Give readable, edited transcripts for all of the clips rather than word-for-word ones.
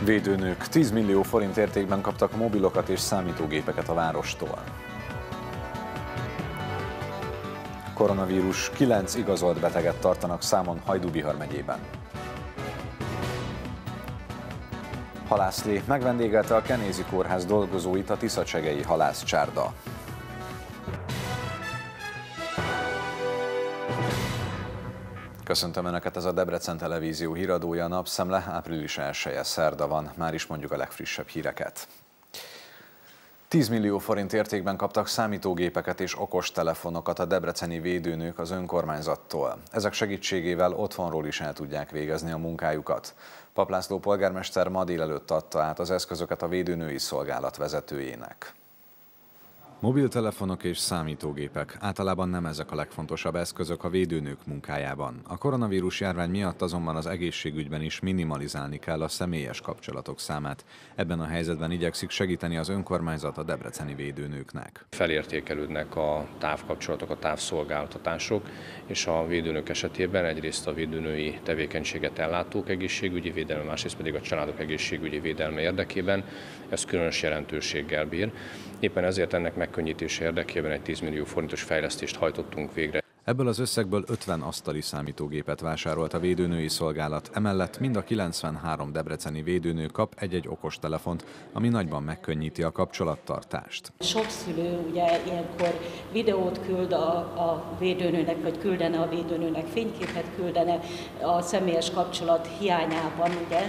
Védőnők 10 millió forint értékben kaptak mobilokat és számítógépeket a várostól. Koronavírus, 9 igazolt beteget tartanak számon Hajdú-Bihar megyében. Halászlé megvendégelte a Kenézi Kórház dolgozóit a tiszacsegei halászcsárda. Köszöntöm Önöket, ez a Debrecen Televízió híradója, napszemle, április 1-e, szerda van, már is mondjuk a legfrissebb híreket. 10 millió forint értékben kaptak számítógépeket és okostelefonokat a debreceni védőnők az önkormányzattól. Ezek segítségével otthonról is el tudják végezni a munkájukat. Papp László polgármester ma délelőtt adta át az eszközöket a védőnői szolgálat vezetőjének. Mobiltelefonok és számítógépek általában nem ezek a legfontosabb eszközök a védőnők munkájában. A koronavírus járvány miatt azonban az egészségügyben is minimalizálni kell a személyes kapcsolatok számát. Ebben a helyzetben igyekszik segíteni az önkormányzat a debreceni védőnőknek. Felértékelődnek a távkapcsolatok, a távszolgáltatások, és a védőnők esetében egyrészt a védőnői tevékenységet ellátók egészségügyi védelme, másrészt pedig a családok egészségügyi védelme érdekében ez különös jelentőséggel bír. Éppen ezért ennek megkönnyítése érdekében egy 10 millió forintos fejlesztést hajtottunk végre. Ebből az összegből 50 asztali számítógépet vásárolt a védőnői szolgálat, emellett mind a 93 debreceni védőnő kap egy-egy okostelefont, ami nagyban megkönnyíti a kapcsolattartást. Sok szülő ugye ilyenkor videót küld a védőnőnek, vagy küldene a védőnőnek, fényképet küldene a személyes kapcsolat hiányában, ugye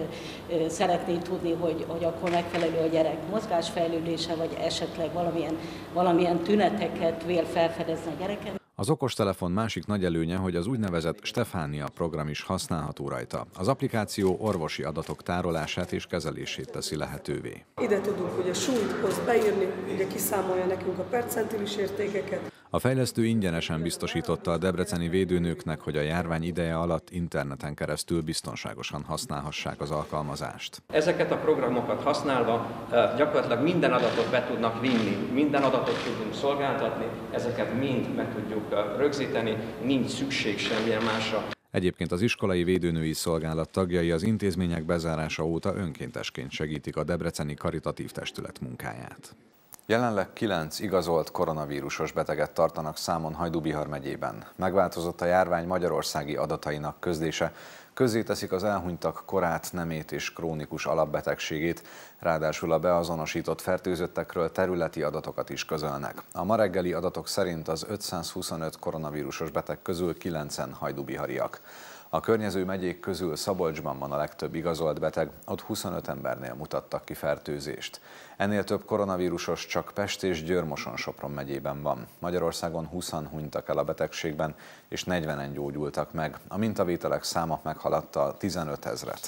szeretné tudni, hogy akkor megfelelő a gyerek mozgásfejlődése, vagy esetleg valamilyen tüneteket vél felfedezni a gyereken. Az okostelefon másik nagy előnye, hogy az úgynevezett Stefánia program is használható rajta. Az applikáció orvosi adatok tárolását és kezelését teszi lehetővé. Ide tudunk ugye súlyhoz beírni, ugye kiszámolja nekünk a percentilis értékeket. A fejlesztő ingyenesen biztosította a debreceni védőnőknek, hogy a járvány ideje alatt interneten keresztül biztonságosan használhassák az alkalmazást. Ezeket a programokat használva gyakorlatilag minden adatot be tudnak vinni, minden adatot tudunk szolgáltatni, ezeket mind meg tudjuk rögzíteni, nincs szükség semmilyen másra. Egyébként az iskolai védőnői szolgálat tagjai az intézmények bezárása óta önkéntesként segítik a debreceni karitatív testület munkáját. Jelenleg 9 igazolt koronavírusos beteget tartanak számon Hajdú-Bihar megyében. Megváltozott a járvány magyarországi adatainak közlése, közzéteszik az elhunytak korát, nemét és krónikus alapbetegségét, ráadásul a beazonosított fertőzöttekről területi adatokat is közölnek. A ma reggeli adatok szerint az 525 koronavírusos beteg közül 9-en hajdú-bihariak. A környező megyék közül Szabolcsban van a legtöbb igazolt beteg, ott 25 embernél mutattak ki fertőzést. Ennél több koronavírusos csak Pest és Győr-Moson-Sopron megyében van. Magyarországon 20-an hunytak el a betegségben, és 40-en gyógyultak meg. A mintavételek száma meghaladta a 15 000-et.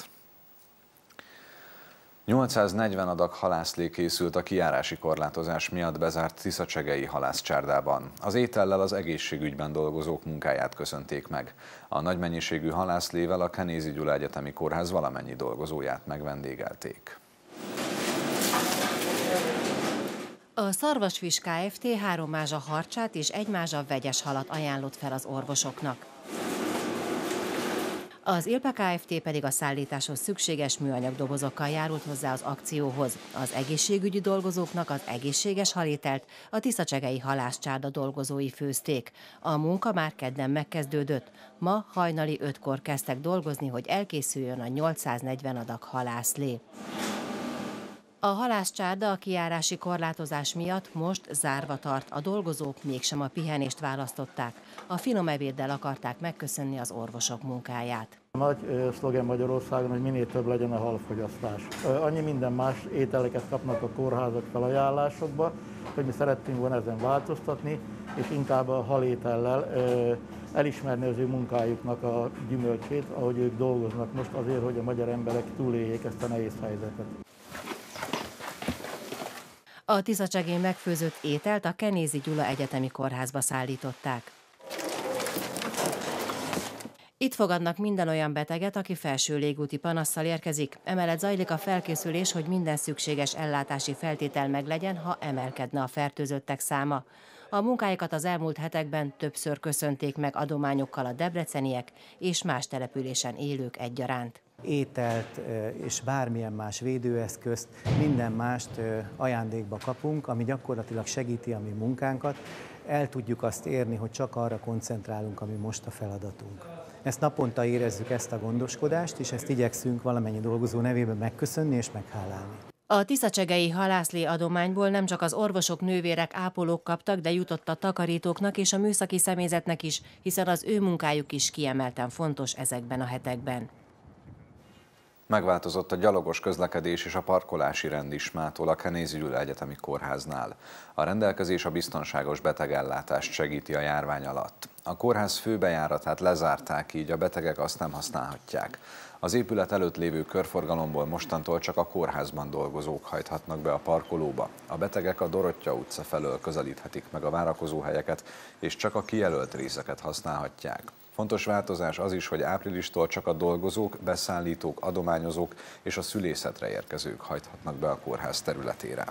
840 adag halászlé készült a kijárási korlátozás miatt bezárt tiszacsegei halászcsárdában. Az étellel az egészségügyben dolgozók munkáját köszönték meg. A nagy mennyiségű halászlével a Kenézi Gyula Egyetemi Kórház valamennyi dolgozóját megvendégelték. A Szarvasfish Kft. 3 mázsa harcsát és 1 mázsa vegyes halat ajánlott fel az orvosoknak. Az Ilpe Kft. Pedig a szállításhoz szükséges műanyag dobozokkal járult hozzá az akcióhoz. Az egészségügyi dolgozóknak az egészséges halételt a tiszacsegei halászcsárda dolgozói főzték. A munka már kedden megkezdődött. Ma hajnali 5-kor kezdtek dolgozni, hogy elkészüljön a 840 adag halászlé. A halászcsárda a kijárási korlátozás miatt most zárva tart, a dolgozók mégsem a pihenést választották. A finom ebéddel akarták megköszönni az orvosok munkáját. A nagy szlogen Magyarországon, hogy minél több legyen a halfogyasztás. Annyi minden más ételeket kapnak a kórházak felajánlásokba, hogy mi szerettünk volna ezen változtatni, és inkább a halétellel elismerni az ő munkájuknak a gyümölcsét, ahogy ők dolgoznak most azért, hogy a magyar emberek túléljék ezt a nehéz helyzetet. A tiszacsegén megfőzött ételt a Kenézi Gyula Egyetemi Kórházba szállították. Itt fogadnak minden olyan beteget, aki felső légúti panasszal érkezik. Emellett zajlik a felkészülés, hogy minden szükséges ellátási feltétel meglegyen, ha emelkedne a fertőzöttek száma. A munkájukat az elmúlt hetekben többször köszönték meg adományokkal a debreceniek és más településen élők egyaránt. Ételt és bármilyen más védőeszközt, minden mást ajándékba kapunk, ami gyakorlatilag segíti a mi munkánkat. El tudjuk azt érni, hogy csak arra koncentrálunk, ami most a feladatunk. Ezt naponta érezzük, ezt a gondoskodást, és ezt igyekszünk valamennyi dolgozó nevében megköszönni és meghálálni. A tiszacsegei halászlé adományból nem csak az orvosok, nővérek, ápolók kaptak, de jutott a takarítóknak és a műszaki személyzetnek is, hiszen az ő munkájuk is kiemelten fontos ezekben a hetekben. Megváltozott a gyalogos közlekedés és a parkolási rend is mától a Kenézi Gyula Egyetemi Kórháznál. A rendelkezés a biztonságos betegellátást segíti a járvány alatt. A kórház főbejáratát lezárták, így a betegek azt nem használhatják. Az épület előtt lévő körforgalomból mostantól csak a kórházban dolgozók hajthatnak be a parkolóba. A betegek a Dorottya utca felől közelíthetik meg a várakozóhelyeket, és csak a kijelölt részeket használhatják. Fontos változás az is, hogy áprilistól csak a dolgozók, beszállítók, adományozók és a szülészetre érkezők hajthatnak be a kórház területére.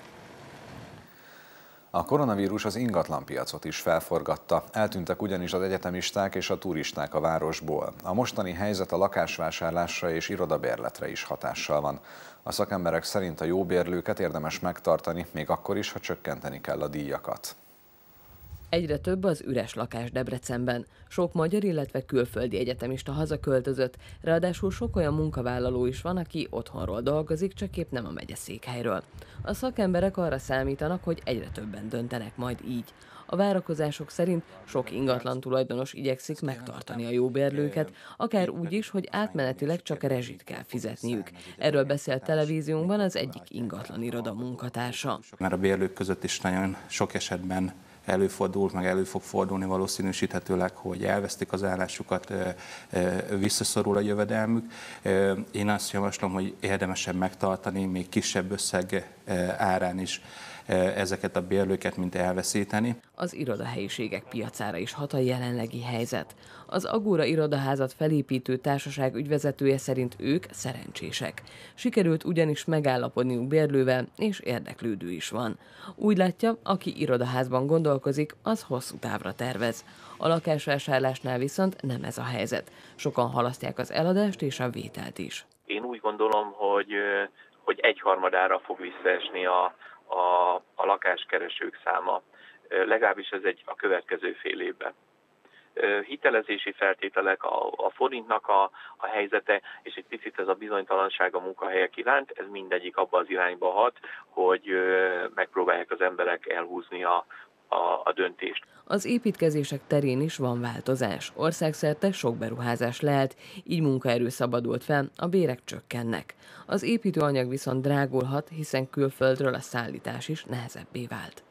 A koronavírus az ingatlanpiacot is felforgatta, eltűntek ugyanis az egyetemisták és a turisták a városból. A mostani helyzet a lakásvásárlásra és irodabérletre is hatással van. A szakemberek szerint a jó bérlőket érdemes megtartani, még akkor is, ha csökkenteni kell a díjakat. Egyre több az üres lakás Debrecenben. Sok magyar, illetve külföldi egyetemista hazaköltözött, ráadásul sok olyan munkavállaló is van, aki otthonról dolgozik, csak épp nem a megyeszékhelyről. A szakemberek arra számítanak, hogy egyre többen döntenek majd így. A várakozások szerint sok ingatlan tulajdonos igyekszik megtartani a jóbérlőket, akár úgy is, hogy átmenetileg csak rezsit kell fizetniük. Erről beszélt televíziónkban az egyik ingatlan iroda munkatársa. Már a bérlők között is nagyon sok esetben előfordul, meg elő fog fordulni valószínűsíthetőleg, hogy elvesztik az állásukat, visszaszorul a jövedelmük. Én azt javaslom, hogy érdemesebb megtartani, még kisebb összeg árán is ezeket a bérlőket, mint elveszíteni. Az irodahelyiségek piacára is hat a jelenlegi helyzet. Az Agora irodaházat felépítő társaság ügyvezetője szerint ők szerencsések. Sikerült ugyanis megállapodniuk bérlővel, és érdeklődő is van. Úgy látja, aki irodaházban gondolkozik, az hosszú távra tervez. A lakásvásárlásnál viszont nem ez a helyzet. Sokan halasztják az eladást és a vételt is. Én úgy gondolom, hogy egyharmadára fog visszaesni a lakáskeresők száma, legalábbis ez a következő fél évben. Hitelezési feltételek, a forintnak a helyzete, és egy picit ez a bizonytalanság a munkahelyek iránt, ez mindegyik abba az irányba hat, hogy megpróbálják az emberek elhúzni a döntést. Az építkezések terén is van változás. Országszerte sok beruházás lehet, így munkaerő szabadult fel, a bérek csökkennek. Az építőanyag viszont drágulhat, hiszen külföldről a szállítás is nehezebbé vált.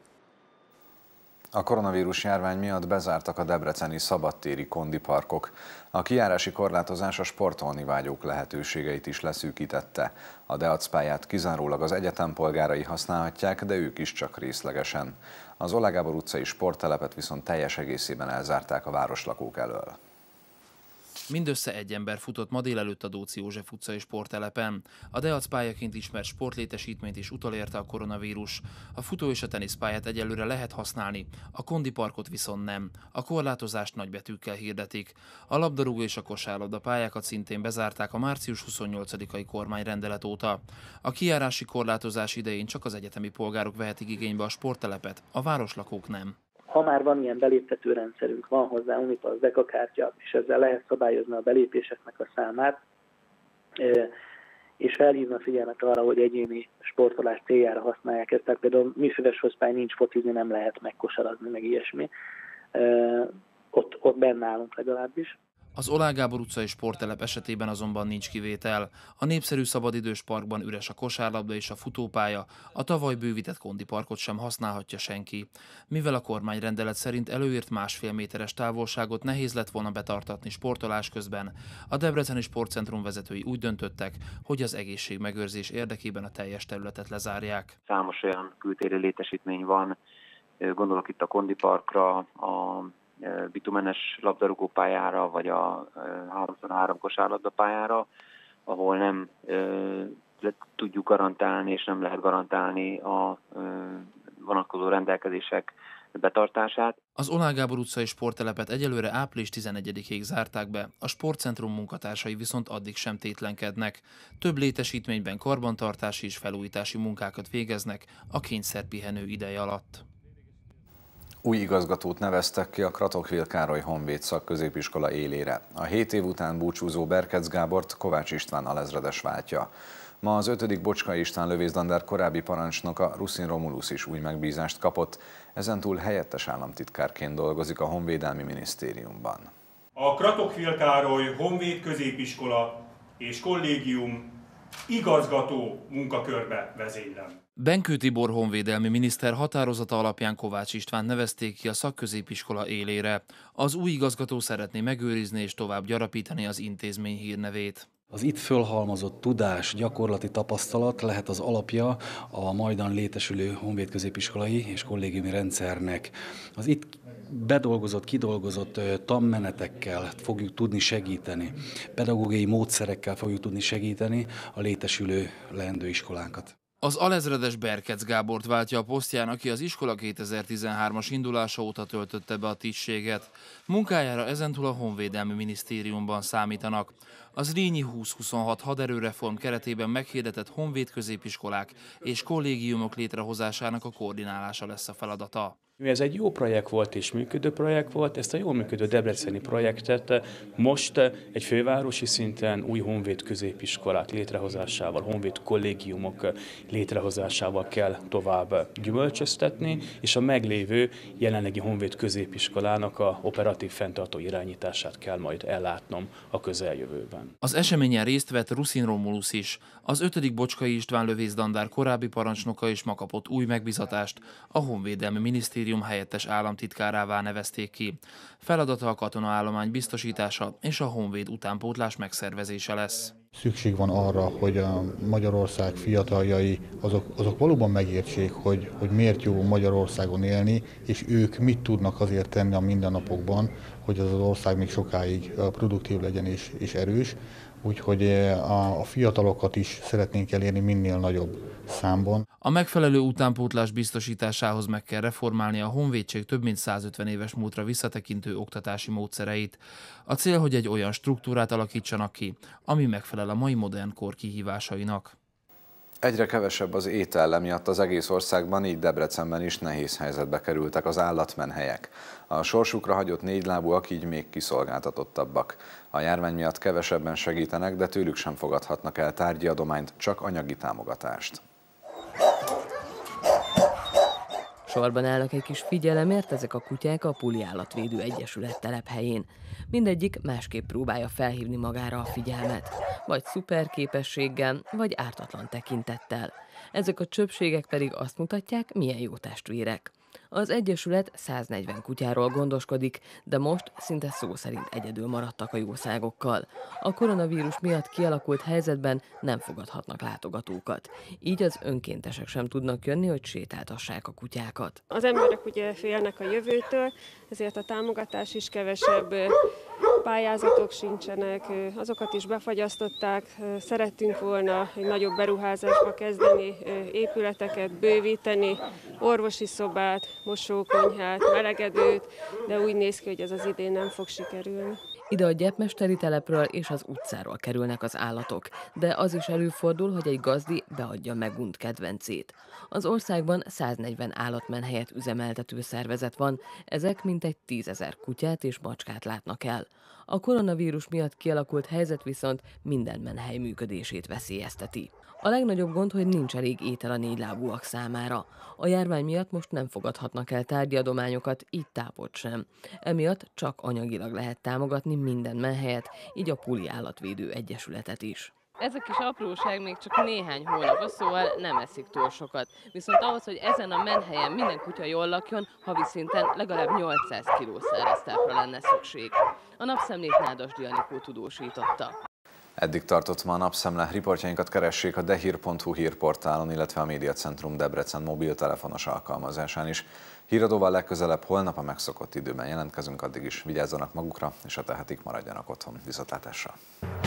A koronavírus járvány miatt bezártak a debreceni szabadtéri kondiparkok. A kijárási korlátozás a sportolni vágyók lehetőségeit is leszűkítette. A Deac pályát kizárólag az egyetem polgárai használhatják, de ők is csak részlegesen. Az Oláh Gábor utcai sporttelepet viszont teljes egészében elzárták a városlakók elől. Mindössze egy ember futott ma délelőtt a Dóczy József utcai sporttelepen. A Deac pályaként ismert sportlétesítményt is utolérte a koronavírus. A futó és a teniszpályát egyelőre lehet használni, a kondiparkot viszont nem. A korlátozást nagybetűkkel hirdetik. A labdarúgó és a kosárlabda pályákat szintén bezárták a március 28-ai kormányrendelet óta. A kijárási korlátozás idején csak az egyetemi polgárok vehetik igénybe a sporttelepet, a városlakók nem. Ha már van ilyen beléptető rendszerünk, van hozzá Unipass dekakártya, és ezzel lehet szabályozni a belépéseknek a számát, és felhívna figyelmet arra, hogy egyéni sportolás céljára használják ezt. Tehát például műfüves-hosszpály nincs focizni, nem lehet megkosarazni, meg ilyesmi. Ott benne állunk legalábbis. Az Oláh Gábor utcai sporttelep esetében azonban nincs kivétel. A népszerű szabadidős parkban üres a kosárlabda és a futópálya, a tavaly bővített kondiparkot sem használhatja senki. Mivel a kormányrendelet szerint előírt 1,5 méteres távolságot nehéz lett volna betartatni sportolás közben, a Debreceni Sportcentrum vezetői úgy döntöttek, hogy az egészségmegőrzés érdekében a teljes területet lezárják. Számos olyan kültéri létesítmény van, gondolok itt a kondiparkra, a bitumenes labdarúgópályára, vagy a 3x3 kosárlabdapályára, ahol nem tudjuk garantálni, és nem lehet garantálni a vonatkozó rendelkezések betartását. Az Oláh Gábor utcai sporttelepet egyelőre április 11-ig zárták be, a sportcentrum munkatársai viszont addig sem tétlenkednek. Több létesítményben karbantartási és felújítási munkákat végeznek a kényszerpihenő ideje alatt. Új igazgatót neveztek ki a Kratochwil Károly Honvéd szakközépiskola élére. A 7 év után búcsúzó Berkec Gábort Kovács István alezredes váltja. Ma az 5. Bocskai István lövésztandár korábbi parancsnoka Ruszin Romulus is új megbízást kapott, ezentúl helyettes államtitkárként dolgozik a Honvédelmi Minisztériumban. A Kratochwil Károly Honvéd középiskola és kollégium igazgató munkakörbe vezénylem. Benkő Tibor honvédelmi miniszter határozata alapján Kovács Istvánt nevezték ki a szakközépiskola élére. Az új igazgató szeretné megőrizni és tovább gyarapítani az intézmény hírnevét. Az itt fölhalmozott tudás, gyakorlati tapasztalat lehet az alapja a majdan létesülő honvéd középiskolai és kollégiumi rendszernek. Az itt bedolgozott, kidolgozott tanmenetekkel fogjuk tudni segíteni, pedagógiai módszerekkel fogjuk tudni segíteni a létesülő leendő iskolánkat. Az alezredes Berkec Gábort váltja a posztján, aki az iskola 2013-as indulása óta töltötte be a tisztséget. Munkájára ezentúl a Honvédelmi Minisztériumban számítanak. Az Rényi 2026 haderőreform keretében meghirdetett honvéd középiskolák és kollégiumok létrehozásának a koordinálása lesz a feladata. Ez egy jó projekt volt és működő projekt volt, ezt a jól működő debreceni projektet most egy fővárosi szinten új honvéd középiskolák létrehozásával, honvéd kollégiumok létrehozásával kell tovább gyümölcsöztetni, és a meglévő jelenlegi honvéd középiskolának a operatív fenntartó irányítását kell majd ellátnom a közeljövőben. Az eseményen részt vett Ruszin Romulus is. Az 5. Bocskai István lövésztandár korábbi parancsnoka is ma kapott új megbízatást, a Honvédelmi Minisztérium helyettes államtitkárává nevezték ki. Feladata a katonaállomány biztosítása és a honvéd utánpótlás megszervezése lesz. Szükség van arra, hogy a Magyarország fiataljai azok valóban megértsék, hogy miért jó Magyarországon élni, és ők mit tudnak azért tenni a mindennapokban, hogy az ország még sokáig produktív legyen és erős. Úgyhogy a fiatalokat is szeretnénk elérni minél nagyobb számban. A megfelelő utánpótlás biztosításához meg kell reformálni a honvédség több mint 150 éves múltra visszatekintő oktatási módszereit. A cél, hogy egy olyan struktúrát alakítsanak ki, ami megfelel a mai modern kor kihívásainak. Egyre kevesebb az étel, miatt az egész országban, így Debrecenben is nehéz helyzetbe kerültek az állatmenhelyek. A sorsukra hagyott négylábúak így még kiszolgáltatottabbak. A járvány miatt kevesebben segítenek, de tőlük sem fogadhatnak el tárgyi adományt, csak anyagi támogatást. Sorban állnak egy kis figyelemért ezek a kutyák a Puli Állatvédő Egyesület telephelyén. Mindegyik másképp próbálja felhívni magára a figyelmet, vagy szuperképességgel, vagy ártatlan tekintettel. Ezek a csöpségek pedig azt mutatják, milyen jó testvérek. Az Egyesület 140 kutyáról gondoskodik, de most szinte szó szerint egyedül maradtak a jószágokkal. A koronavírus miatt kialakult helyzetben nem fogadhatnak látogatókat. Így az önkéntesek sem tudnak jönni, hogy sétáltassák a kutyákat. Az emberek ugye félnek a jövőtől, ezért a támogatás is kevesebb, pályázatok sincsenek, azokat is befagyasztották. Szerettünk volna egy nagyobb beruházásba kezdeni, épületeket bővíteni, orvosi szobát, mosókonyhát, melegedőt, de úgy néz ki, hogy ez az idén nem fog sikerülni. Ide a gyepmesteri telepről és az utcáról kerülnek az állatok, de az is előfordul, hogy egy gazdi beadja megunt kedvencét. Az országban 140 állatmenhelyet üzemeltető szervezet van, ezek mintegy 10 000 kutyát és macskát látnak el. A koronavírus miatt kialakult helyzet viszont minden menhely működését veszélyezteti. A legnagyobb gond, hogy nincs elég étel a négylábúak számára. A járvány miatt most nem fogadhatnak el tárgyadományokat, így tápot sem. Emiatt csak anyagilag lehet támogatni minden menhelyet, így a Puli Állatvédő Egyesületet is. Ez a kis apróság még csak néhány hónap, szóval nem eszik túl sokat. Viszont ahhoz, hogy ezen a menhelyen minden kutya jól lakjon, havi szinten legalább 800 kg száraztápra lenne szükség. A Napszemlét Nádasdy Anikó tudósította. Eddig tartott ma a Napszemle. Riportjainkat keressék a dehir.hu hírportálon, illetve a Médiacentrum Debrecen mobiltelefonos alkalmazásán is. Híradóval legközelebb holnap a megszokott időben jelentkezünk, addig is vigyázzanak magukra, és ha tehetik, maradjanak otthon. Viszontlátásra!